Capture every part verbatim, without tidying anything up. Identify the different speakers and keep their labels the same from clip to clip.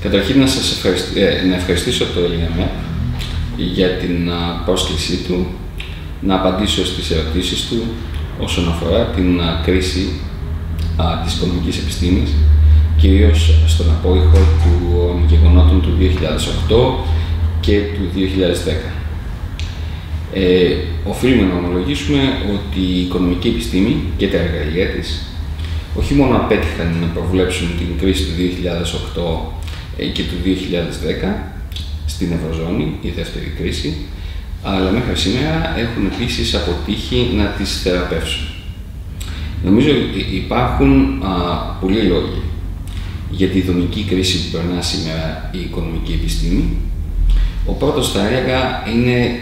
Speaker 1: Καταρχήν να σας ευχαριστήσω, ε, να ευχαριστήσω το ΕΛΙΑΜΕΠ για την α, πρόσκλησή του, να απαντήσω στις ερωτήσεις του όσον αφορά την α, κρίση α, της οικονομικής επιστήμης, κυρίως στον απόϊχο του γεγονότων του δύο χιλιάδες οκτώ και του δύο χιλιάδες δέκα. Ε, οφείλουμε να ομολογήσουμε ότι η οικονομική επιστήμη και τα εργαλεία της όχι μόνο απέτυχαν να προβλέψουν την κρίση του δύο χιλιάδες οκτώ και του δύο χιλιάδες δέκα στην Ευρωζώνη, η δεύτερη κρίση, αλλά μέχρι σήμερα έχουν επίσης αποτύχει να τις θεραπεύσουν. Νομίζω ότι υπάρχουν α, πολλοί λόγοι για τη δομική κρίση που περνά σήμερα η οικονομική επιστήμη. Ο πρώτος, θα έλεγα, είναι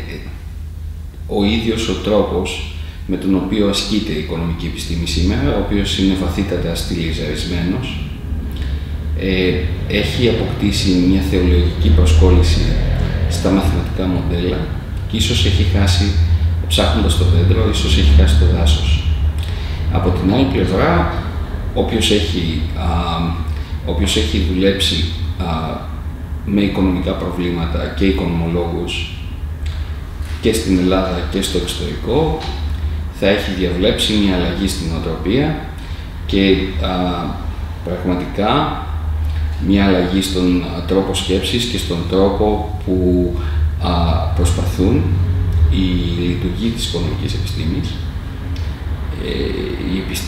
Speaker 1: ο ίδιος ο τρόπος με τον οποίο ασκείται η οικονομική επιστήμη σήμερα, ο οποίος είναι βαθύτατα στυλιζαρισμένος. Ε, έχει αποκτήσει μια θεολογική προσκόλληση στα μαθηματικά μοντέλα και ίσως έχει χάσει, ψάχνοντας το δέντρο, ίσως έχει χάσει το δάσος. Από την άλλη πλευρά, όποιος έχει, α, όποιος έχει δουλέψει α, με οικονομικά προβλήματα και οικονομολόγους και στην Ελλάδα και στο εξωτερικό, θα έχει διαβλέψει μια αλλαγή στην νοοτροπία και α, πραγματικά μια αλλαγή στον α, τρόπο σκέψης και στον τρόπο που α, προσπαθούν οι λειτουργοί της οικονομικής επιστήμης, ε, οι, επισ...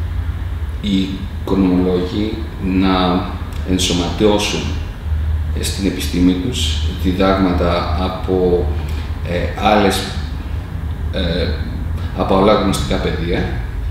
Speaker 1: οι οικονομολόγοι να ενσωματώσουν ε, στην επιστήμη τους διδάγματα από ε, άλλες ε, από άλλα γνωστικά πεδία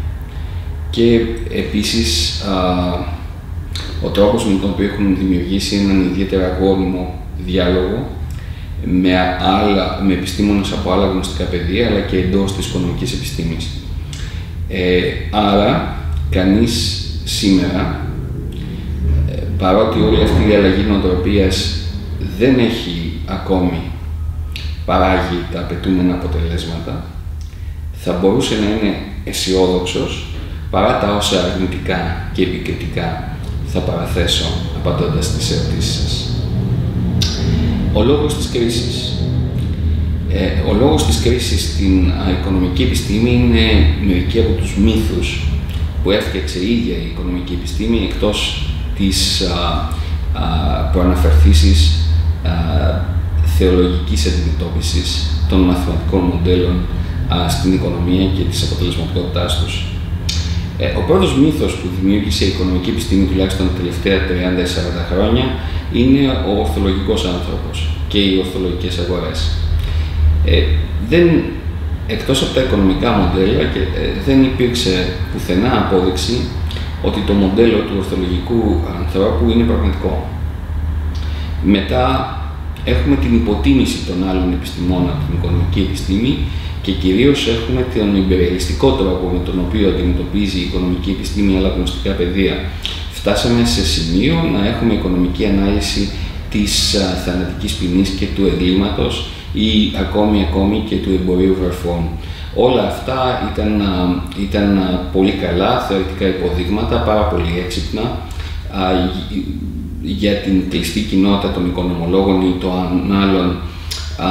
Speaker 1: και επίσης α, ο τρόπος με τον οποίο έχουν δημιουργήσει έναν ιδιαίτερα γόνιμο διάλογο με, άλλα, με επιστήμονες από άλλα γνωστικά πεδία, αλλά και εντός της οικονομικής επιστήμης. Ε, άρα, κανείς σήμερα, ε, παρότι όλη αυτή η αλλαγή νοοτροπίας δεν έχει ακόμη παράγει τα απαιτούμενα αποτελέσματα, θα μπορούσε να είναι αισιόδοξος παρά τα όσα αρνητικά και επικριτικά θα παραθέσω απαντώντας στις ερωτήσεις σας. Ο λόγος της κρίσης. Ε, ο λόγος της κρίσης στην α, οικονομική επιστήμη είναι μερικοί από τους μύθους που έφτιαξε η ίδια η οικονομική επιστήμη, εκτός της α, α, προαναφερθήσης α, θεολογικής αντιμετώπισης των μαθηματικών μοντέλων α, στην οικονομία και της αποτελεσματικότητάς τους. Ε, ο πρώτος μύθος που δημιούργησε η οικονομική επιστήμη, τουλάχιστον τα τελευταία τριάντα με σαράντα χρόνια, είναι ο ορθολογικός άνθρωπος και οι ορθολογικές αγορές. Ε, δεν, εκτός από τα οικονομικά μοντέλα, και, ε, δεν υπήρξε πουθενά απόδειξη ότι το μοντέλο του ορθολογικού ανθρώπου είναι πραγματικό. Μετά έχουμε την υποτίμηση των άλλων επιστημών από την οικονομική επιστήμη και κυρίως έχουμε τον υπερρεαλιστικό τρόπο με τον οποίο αντιμετωπίζει η οικονομική επιστήμη άλλα γνωστικά πεδία. Φτάσαμε σε σημείο να έχουμε οικονομική ανάλυση της α, θανατικής ποινής και του εγκλήματος ή ακόμη, ακόμη και του εμπορίου βρεφών. Όλα αυτά ήταν, α, ήταν α, πολύ καλά θεωρητικά υποδείγματα, πάρα πολύ έξυπνα α, για την κλειστή κοινότητα των οικονομολόγων ή των άλλων α,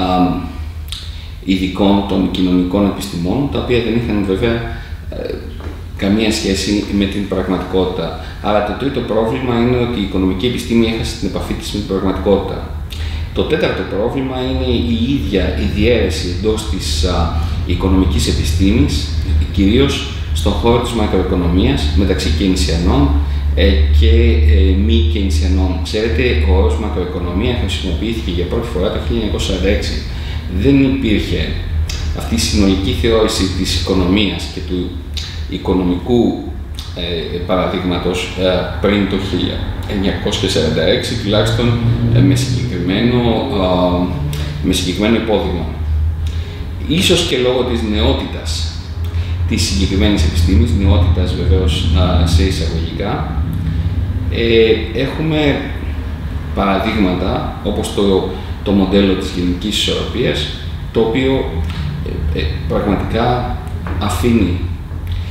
Speaker 1: ειδικών των κοινωνικών επιστημών, τα οποία δεν είχαν βέβαια ε, καμία σχέση με την πραγματικότητα. Άρα το τρίτο πρόβλημα είναι ότι η οικονομική επιστήμη έχασε την επαφή της με την πραγματικότητα. Το τέταρτο πρόβλημα είναι η ίδια η διαίρεση εντός της α, οικονομικής επιστήμης, κυρίως στον χώρο της μακροοικονομίας, μεταξύ κεινσιανών ε, και ε, μη κεινσιανών. Ξέρετε, ο όρος μακροοικονομία χρησιμοποιήθηκε για πρώτη φορά το χίλια εννιακόσια σαράντα έξι. Δεν υπήρχε αυτή η συνολική θεώρηση της οικονομίας και του οικονομικού ε, παραδείγματος ε, πριν το χίλια εννιακόσια σαράντα έξι, τουλάχιστον ε, με, συγκεκριμένο, ε, με συγκεκριμένο υπόδειγμα. Ίσως και λόγω της νεότητας της συγκεκριμένης επιστήμης, νεότητας βεβαίως ε, σε εισαγωγικά, ε, έχουμε παραδείγματα όπως το το μοντέλο της γενικής ισορροπίας, το οποίο ε, ε, πραγματικά αφήνει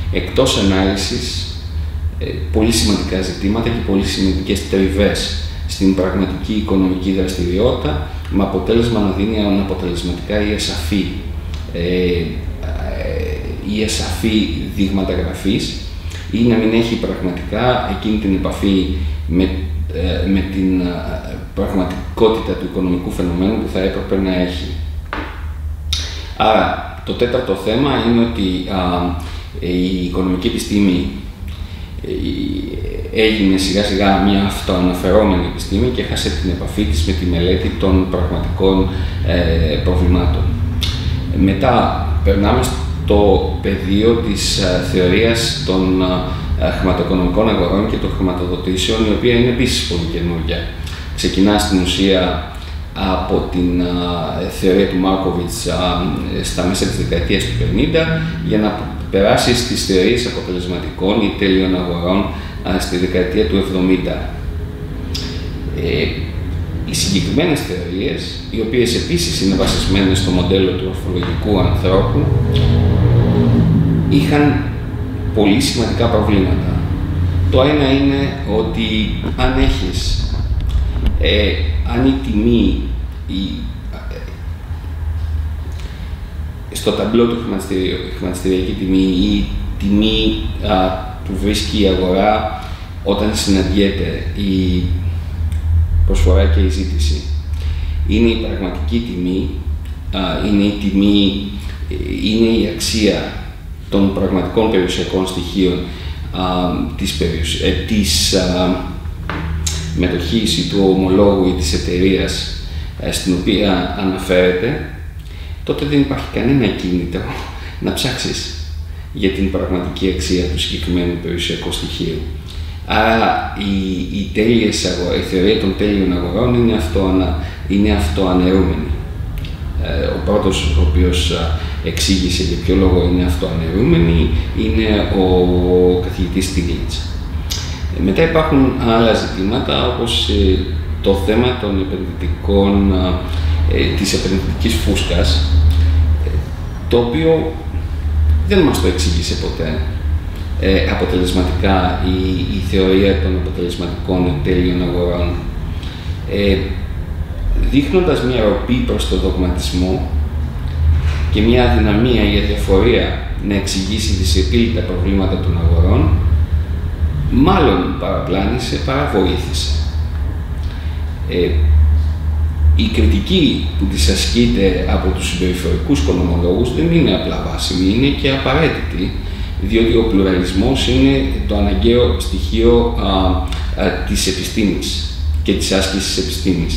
Speaker 1: εκτός ανάλυσης ε, πολύ σημαντικά ζητήματα και πολύ σημαντικές τριβές στην πραγματική οικονομική δραστηριότητα, με αποτέλεσμα να δίνει αναποτελεσματικά ή ασαφή, ε, ή ασαφή δείγματα γραφής, ή να μην έχει πραγματικά εκείνη την επαφή με, ε, με την ε, πραγματικότητα του οικονομικού φαινομένου που θα έπρεπε να έχει. Άρα, το τέταρτο θέμα είναι ότι α, η οικονομική επιστήμη έγινε σιγά σιγά μια αυτοαναφερόμενη επιστήμη και έχασε την επαφή της με τη μελέτη των πραγματικών ε, προβλημάτων. Μετά περνάμε στο πεδίο της ε, θεωρίας των ε, χρηματοοικονομικών αγορών και των χρηματοδοτήσεων, η οποία είναι επίσης πολύ καινούργια. Ξεκινά στην ουσία από την α, θεωρία του Μάρκοβιτς α, στα μέσα της δεκαετίας του πενήντα για να περάσει στις θεωρίες αποτελεσματικών ή τέλειων αγορών α, στη δεκαετία του εβδομήντα. Ε, οι συγκεκριμένες θεωρίες, οι οποίες επίσης είναι βασισμένες στο μοντέλο του ορθολογικού ανθρώπου, είχαν πολύ σημαντικά προβλήματα. Το ένα είναι ότι αν έχεις Ε, αν η τιμή η, ε, στο ταμπλό του χρηματιστηρίου, η χρηματιστηριακή τιμή ή η τιμή α, που βρίσκει η αγορά όταν συναντιέται η προσφορά και η ζήτηση είναι η πραγματική τιμή, α, είναι η τιμή, είναι η αξία των πραγματικών περιουσιακών στοιχείων α, της, περιουσ... ε, της α, μετοχής ή του ομολόγου ή της εταιρείας ε, στην οποία αναφέρεται, τότε δεν υπάρχει κανένα κίνητρο να ψάξεις για την πραγματική αξία του συγκεκριμένου περιουσιακού στοιχείου. Άρα η, η, τέλειες αγορά, η θεωρία των τέλειων αγορών είναι, αυτοανα, είναι αυτοαναιρούμενη. Ε, ο πρώτος ο οποίος εξήγησε για ποιο λόγο είναι αυτοαναιρούμενη είναι ο καθηγητής Στίγλιτς. Μετά υπάρχουν άλλα ζητήματα, όπως ε, το θέμα των επενδυτικών, ε, της επενδυτικής φούσκας, ε, το οποίο δεν μας το εξήγησε ποτέ ε, αποτελεσματικά η, η θεωρία των αποτελεσματικών τέλειων αγορών. Ε, δείχνοντας μια ροπή προς το δογματισμό και μια αδυναμία ή αδιαφορία να εξηγήσει δυσεπίλητα προβλήματα των αγορών, μάλλον παραπλάνησε παρά βοήθησε. Ε, η κριτική που της ασκείται από τους συμπεριφορικούς οικονομολόγους δεν είναι απλά βάσιμη, είναι και απαραίτητη, διότι ο πλουραλισμός είναι το αναγκαίο στοιχείο α, α, της επιστήμης και της άσκησης της επιστήμης.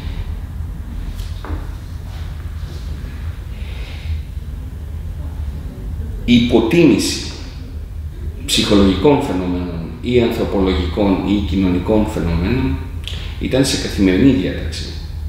Speaker 1: Η υποτίμηση ψυχολογικών φαινομένων ή ανθρωπολογικών ή κοινωνικών φαινομένων ήταν σε καθημερινή διάταξη.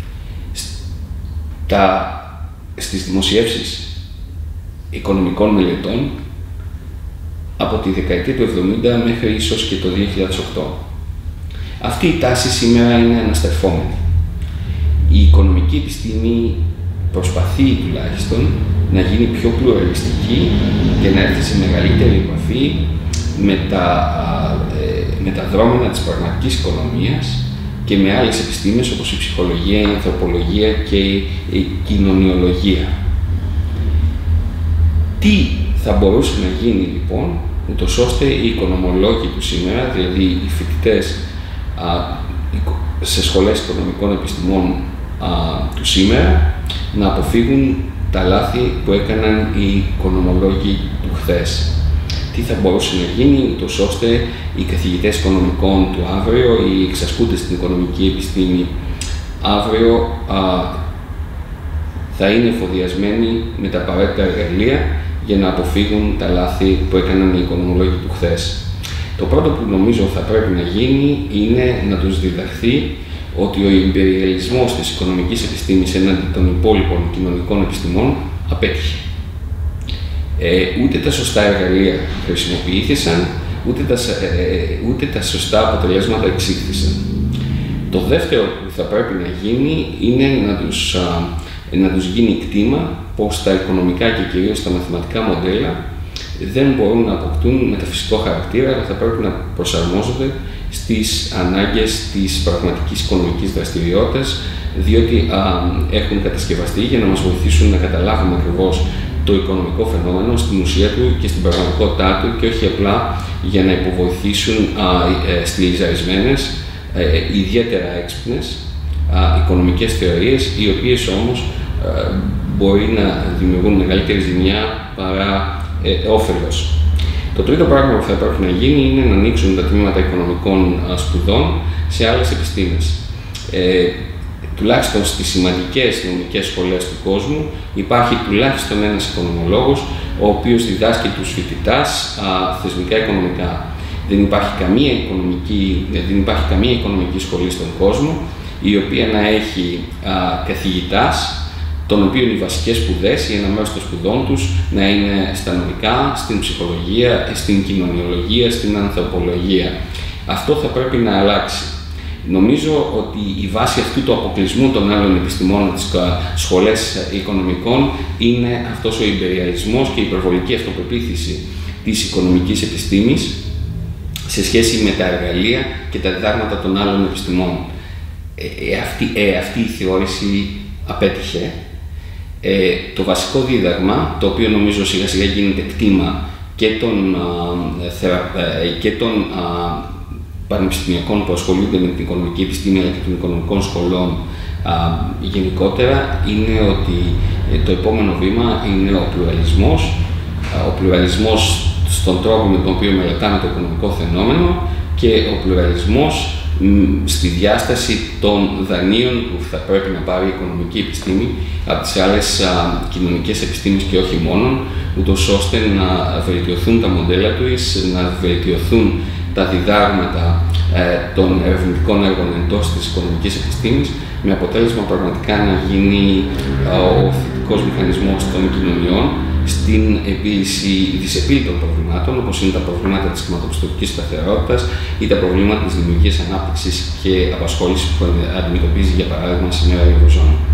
Speaker 1: Στα, στις δημοσιεύσεις οικονομικών μελετών από τη δεκαετία του εβδομήντα μέχρι ίσως και το δύο χιλιάδες οκτώ. Αυτή η τάση σήμερα είναι αναστρεφόμενη. Η οικονομική επιστήμη προσπαθεί τουλάχιστον να γίνει πιο πλουραλιστική και να έρθει σε μεγαλύτερη επαφή με τα, ε, με τα δρόμενα της πραγματικής οικονομίας και με άλλες επιστήμες όπως η ψυχολογία, η ανθρωπολογία και η, η κοινωνιολογία. Τι θα μπορούσε να γίνει λοιπόν, ούτως ώστε οι οικονομολόγοι του σήμερα, δηλαδή οι φοιτητές α, σε σχολές οικονομικών επιστημών α, του σήμερα, να αποφύγουν τα λάθη που έκαναν οι οικονομολόγοι του χθες. Τι θα μπορούσε να γίνει, ούτως ώστε οι καθηγητές οικονομικών του αύριο, οι εξασκούντες στην οικονομική επιστήμη αύριο α, θα είναι εφοδιασμένοι με τα απαραίτητα εργαλεία για να αποφύγουν τα λάθη που έκαναν οι οικονομολόγοι του χθες. Το πρώτο που νομίζω θα πρέπει να γίνει είναι να τους διδαχθεί ότι ο ιμπεριαλισμός της οικονομικής επιστήμης έναντι των υπόλοιπων κοινωνικών επιστημών απέτυχε. Ε, ούτε τα σωστά εργαλεία χρησιμοποιήθησαν, ούτε τα, ε, ούτε τα σωστά αποτελέσματα εξήχθησαν. Το δεύτερο που θα πρέπει να γίνει είναι να τους, α, να τους γίνει κτήμα πως τα οικονομικά και κυρίως τα μαθηματικά μοντέλα δεν μπορούν να αποκτούν μεταφυσικό χαρακτήρα, αλλά θα πρέπει να προσαρμόζονται στις ανάγκες της πραγματικής οικονομικής δραστηριότητας, διότι α, έχουν κατασκευαστεί για να μας βοηθήσουν να καταλάβουμε ακριβώς το οικονομικό φαινόμενο στην ουσία του και στην πραγματικότητά του και όχι απλά για να υποβοηθήσουν α, ε, στυλιζαρισμένες, ε, ιδιαίτερα έξυπνες α, οικονομικές θεωρίες, οι οποίες όμως ε, μπορεί να δημιουργούν μεγαλύτερη ζημιά παρά ε, όφελος. Το τρίτο πράγμα που θα πρέπει να γίνει είναι να ανοίξουν τα τμήματα οικονομικών α, σπουδών σε άλλες επιστήμες. Ε, Τουλάχιστον στις σημαντικές νομικές σχολές του κόσμου υπάρχει τουλάχιστον ένας οικονομολόγος, ο οποίος διδάσκει τους φοιτητάς α, θεσμικά οικονομικά. Δεν υπάρχει, καμία οικονομική, δεν υπάρχει καμία οικονομική σχολή στον κόσμο η οποία να έχει α, καθηγητάς, των οποίων οι βασικές σπουδές ή ένα μέρος των σπουδών τους να είναι στα νομικά, στην ψυχολογία, στην κοινωνιολογία, στην ανθρωπολογία. Αυτό θα πρέπει να αλλάξει. Νομίζω ότι η βάση αυτού του αποκλεισμού των άλλων επιστημών της σχολές οικονομικών είναι αυτός ο ιμπεριαλισμός και η υπερβολική αυτοπεποίθηση της οικονομικής επιστήμης σε σχέση με τα εργαλεία και τα διδάγματα των άλλων επιστημών. Ε, ε, αυτή, ε, αυτή η θεώρηση απέτυχε. Ε, το βασικό δίδαγμα, το οποίο νομίζω σιγά σιγά γίνεται κτήμα και των, α, θερα, ε, και των α, πανεπιστημιακών που ασχολούνται με την οικονομική επιστήμη αλλά και των οικονομικών σχολών α, γενικότερα, είναι ότι ε, το επόμενο βήμα είναι ο πλουραλισμός. Α, ο πλουραλισμός στον τρόπο με τον οποίο μελετάμε το οικονομικό φαινόμενο και ο πλουραλισμός μ, στη διάσταση των δανείων που θα πρέπει να πάρει η οικονομική επιστήμη από τις άλλες α, κοινωνικές επιστήμες και όχι μόνο, ούτως ώστε να βελτιωθούν τα μοντέλα τους, να βελτιωθούν τα διδάγματα ε, των ερευνητικών έργων εντός της οικονομικής επιστήμης, με αποτέλεσμα πραγματικά να γίνει ε, ο θετικός μηχανισμός των κοινωνιών στην επίλυση δυσεπίλητων προβλημάτων, όπως είναι τα προβλήματα της χρηματοπιστωτικής σταθερότητας ή τα προβλήματα της δημιουργίας ανάπτυξης και απασχόλησης που αντιμετωπίζει, για παράδειγμα, σήμερα η Ευρωζώνη.